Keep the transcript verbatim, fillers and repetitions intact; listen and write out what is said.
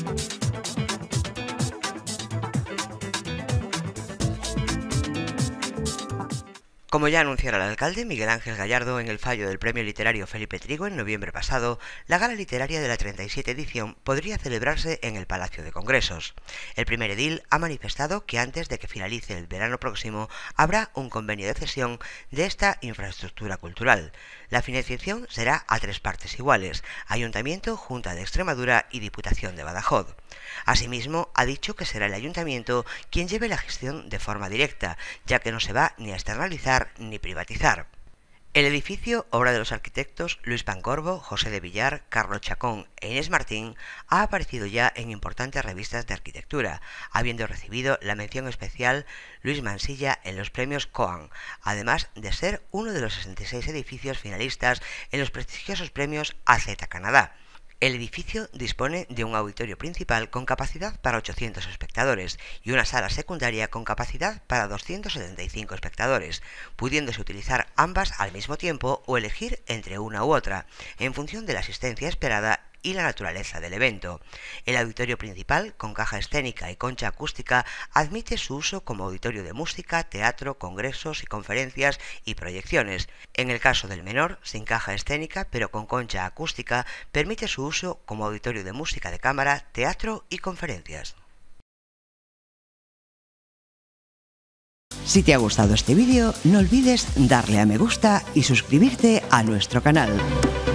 Como ya anunciara el alcalde Miguel Ángel Gallardo en el fallo del Premio Literario Felipe Trigo en noviembre pasado, la gala literaria de la treinta y siete edición podría celebrarse en el Palacio de Congresos. El primer edil ha manifestado que antes de que finalice el verano próximo habrá un convenio de cesión de esta infraestructura cultural. La financiación será a tres partes iguales: Ayuntamiento, Junta de Extremadura y Diputación de Badajoz. Asimismo, ha dicho que será el Ayuntamiento quien lleve la gestión de forma directa, ya que no se va ni a externalizar ni privatizar. El edificio, obra de los arquitectos Luis Pancorbo, José de Villar, Carlos Chacón e Inés Martín, ha aparecido ya en importantes revistas de arquitectura, habiendo recibido la mención especial Luis Mansilla en los premios Coan, además de ser uno de los sesenta y seis edificios finalistas en los prestigiosos premios A Z Canadá. El edificio dispone de un auditorio principal con capacidad para ochocientos espectadores y una sala secundaria con capacidad para doscientos setenta y cinco espectadores, pudiéndose utilizar ambas al mismo tiempo o elegir entre una u otra, en función de la asistencia esperada y la naturaleza del evento. El auditorio principal, con caja escénica y concha acústica, admite su uso como auditorio de música, teatro, congresos y conferencias y proyecciones. En el caso del menor, sin caja escénica pero con concha acústica, permite su uso como auditorio de música de cámara, teatro y conferencias. Si te ha gustado este vídeo, no olvides darle a me gusta y suscribirte a nuestro canal.